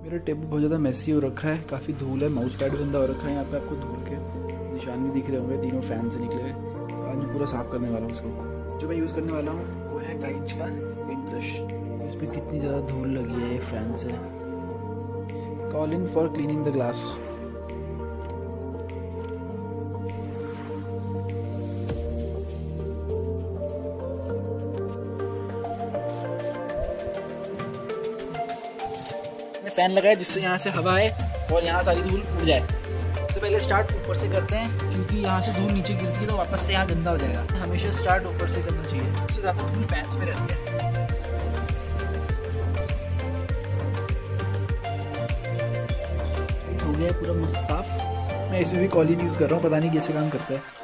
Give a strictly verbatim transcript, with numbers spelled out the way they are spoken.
मेरा टेबल बहुत ज़्यादा मैसी हो रखा है, काफ़ी धूल है, माउस पैड गंदा हो रखा है। यहाँ पे आपको धूल के निशान भी दिख रहे होंगे, तीनों फैन से निकले हुए। तो आज मैं पूरा साफ़ करने वाला हूँ उसको। जो मैं यूज़ करने वाला हूँ वो है काइच का पेंट ब्रश। इस पर कितनी ज़्यादा धूल लगी है फैन से। Call in for cleaning the glass. Fan लगाया जिससे यहाँ से हवा आए और यहाँ सारी धूल उड़ जाए। सबसे पहले स्टार्ट ऊपर से करते हैं, क्योंकि यहाँ से धूल नीचे गिरती है तो वापस से यहाँ गंदा हो जाएगा। हमेशा स्टार्ट ऊपर से करना चाहिए, सबसे ज़्यादा धूल फैंस में रहती है। हो गया पूरा मस्त साफ। मैं इसमें भी कॉलिन यूज़ कर रहा हूँ, पता नहीं कैसे काम करता है।